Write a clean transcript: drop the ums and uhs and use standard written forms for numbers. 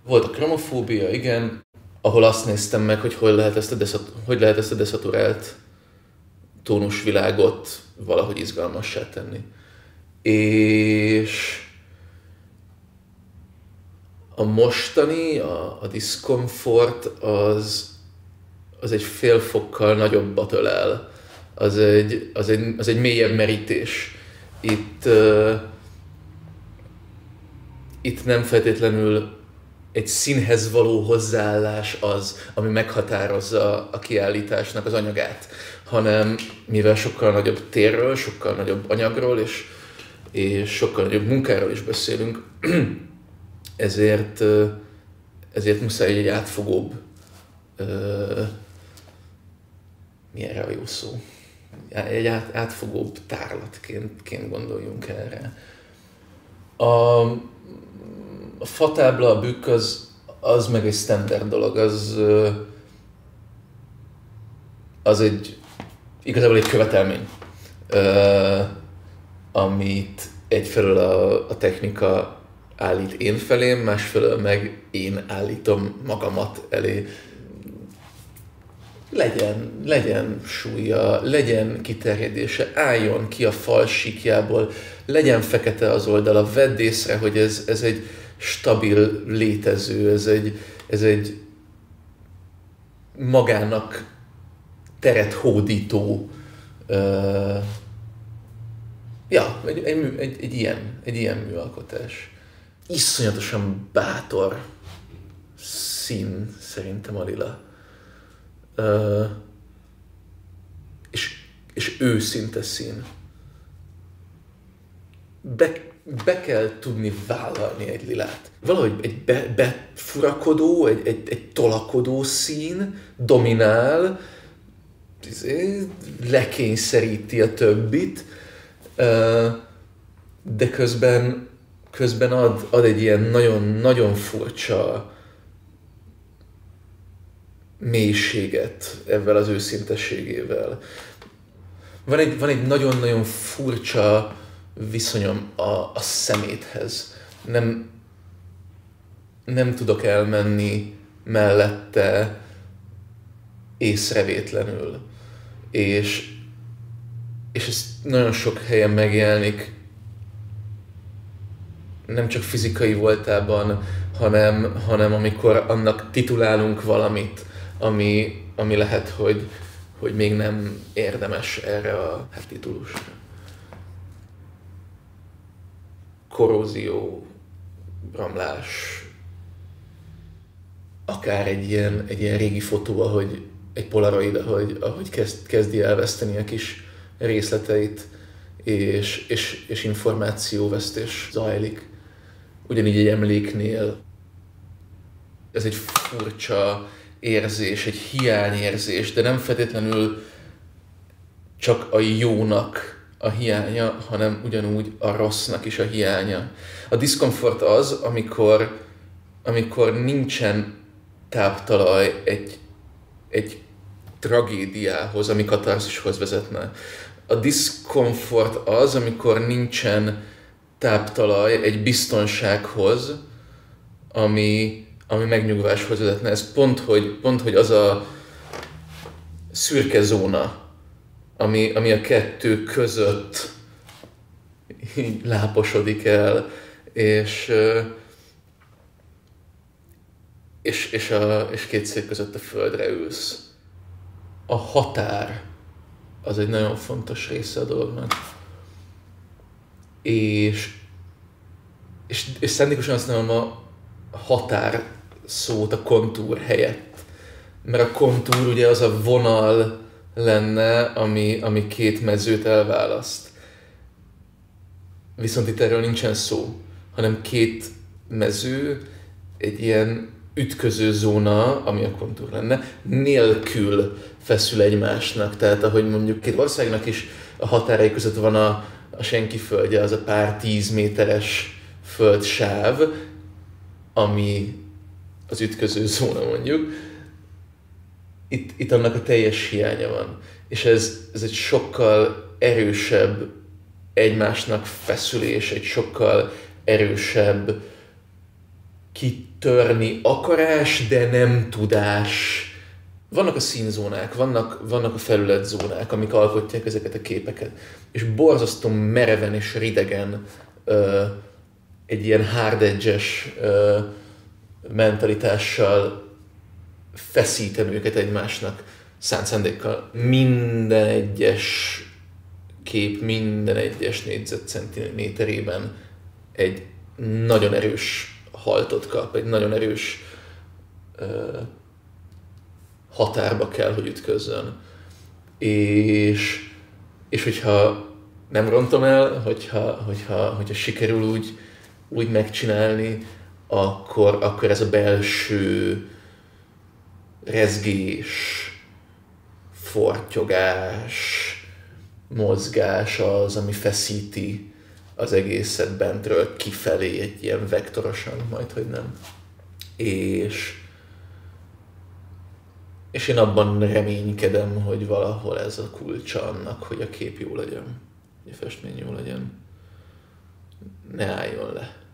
Volt a kromofóbia, igen, ahol azt néztem meg, hogy hogy lehet ezt a deszaturált tónusvilágot valahogy izgalmassá tenni. És a mostani, a diszkomfort az egy fél fokkal nagyobbat ölel. Az egy mélyebb merítés. Itt nem feltétlenül egy színhez való hozzáállás az, ami meghatározza a kiállításnak az anyagát, hanem mivel sokkal nagyobb térről, sokkal nagyobb anyagról és sokkal nagyobb munkáról is beszélünk, ezért muszáj egy átfogóbb, mi erre a jó szó? Egy átfogóbb tárlatként gondoljunk erre. A fatábla, a bükk az meg egy standard dolog, igazából egy követelmény, amit egyfelől a technika állít én felém, másfelől meg én állítom magamat elé. Legyen súlya, legyen kiterjedése, álljon ki a fal síkjából, legyen fekete az oldala, vedd észre, hogy ez egy stabil létező, ez egy magának teret hódító, egy ilyen műalkotás. Iszonyatosan bátor szín szerintem a lila. És őszinte szín. Be kell tudni vállalni egy lilát. Valahogy egy befurakodó, egy tolakodó szín dominál, lekényszeríti a többit, de közben ad egy ilyen nagyon furcsa mélységet ezzel az őszintességével. Van egy nagyon-nagyon furcsa viszonyom a szeméthez. Nem tudok elmenni mellette észrevétlenül. És ez nagyon sok helyen megjelenik, nem csak fizikai voltában, hanem amikor annak titulálunk valamit, ami lehet, hogy még nem érdemes erre a titulusra. Korrózió, ramlás, akár egy ilyen régi fotó, egy polaroid, ahogy kezdi elveszteni a kis részleteit, és információvesztés zajlik. Ugyanígy egy emléknél ez egy furcsa érzés, egy hiányérzés, de nem feltétlenül csak a jónak a hiánya, hanem ugyanúgy a rossznak is a hiánya. A diszkomfort az, amikor nincsen táptalaj egy tragédiához, ami katarzishoz vezetne. A diszkomfort az, amikor nincsen táptalaj egy biztonsághoz, ami megnyugváshoz vezetne. Ez pont, hogy az a szürke zóna, ami a kettő között így láposodik el, és két szék között a földre ülsz. A határ az egy nagyon fontos része a dolognak. És szándékosan használom a határ szót a kontúr helyett. Mert a kontúr ugye az a vonal lenne, ami két mezőt elválaszt. Viszont itt erről nincsen szó, hanem két mező, egy ilyen ütköző zóna, ami a kontúr lenne, nélkül feszül egymásnak. Tehát ahogy mondjuk két országnak is a határai között van a senki földje, az a pár 10 méteres földsáv, ami az ütköző zóna mondjuk. Itt annak a teljes hiánya van. És ez egy sokkal erősebb egymásnak feszülés, egy sokkal erősebb kitörni akarás, de nem tudás. Vannak a színzónák, vannak a felületzónák, amik alkotják ezeket a képeket. És borzasztó mereven és ridegen egy ilyen hard edge-es mentalitással feszítem őket egymásnak szánt szándékkal. Minden egyes kép, minden egyes négyzetcentiméterében egy nagyon erős haltot kap, egy nagyon erős határba kell, hogy ütközzön. És hogyha nem rontom el, hogyha sikerül úgy megcsinálni, akkor ez a belső rezgés, fortyogás, mozgás az, ami feszíti az egészet bentről kifelé egy ilyen vektorosan, majdhogy nem. És én abban reménykedem, hogy valahol ez a kulcsa annak, hogy a kép jó legyen, hogy a festmény jó legyen. Ne álljon le.